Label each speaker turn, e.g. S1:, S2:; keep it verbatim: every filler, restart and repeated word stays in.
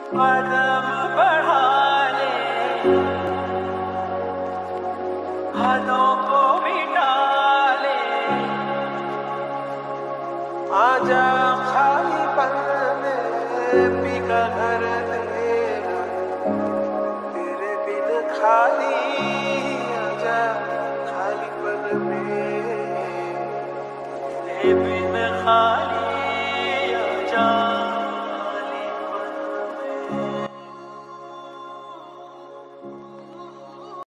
S1: कदम बढ़ा ले, हदों को मिटा ले, आजा खाली पल में पीका घर तेरा, तेरे बिन खाली आजा खाली पल में, तेरे बिन खाली